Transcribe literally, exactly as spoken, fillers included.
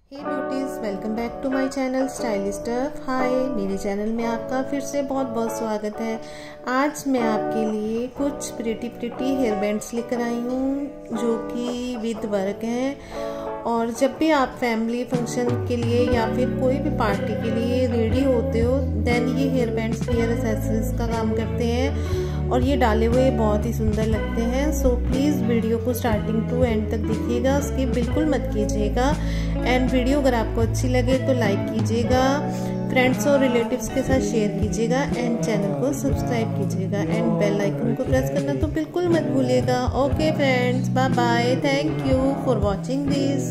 Hey beauties, welcome back to my channel stylish stuff. Hi, मेरे channel में आपका फिर से बहुत बहुत स्वागत है। आज मैं आपके लिए कुछ प्रिटी प्रिटी हेयर बैंड्स लेकर आई हूँ जो कि विद वर्क हैं। और जब भी आप फैमिली फंक्शन के लिए या फिर कोई भी पार्टी के लिए रेडी होते हो, देन ये हेयर बैंड्स हेयर एक्सेसरीज का काम करते हैं और ये डाले हुए बहुत ही सुंदर लगते हैं। सो प्लीज़ वीडियो को स्टार्टिंग टू एंड तक देखिएगा, स्किप बिल्कुल मत कीजिएगा। एंड वीडियो अगर आपको अच्छी लगे तो लाइक कीजिएगा, फ्रेंड्स और रिलेटिव्स के साथ शेयर कीजिएगा एंड चैनल को सब्सक्राइब कीजिएगा एंड बेल आइकन को प्रेस करना तो बिल्कुल मत भूलिएगा। Okay friends, bye bye, thank you for watching this.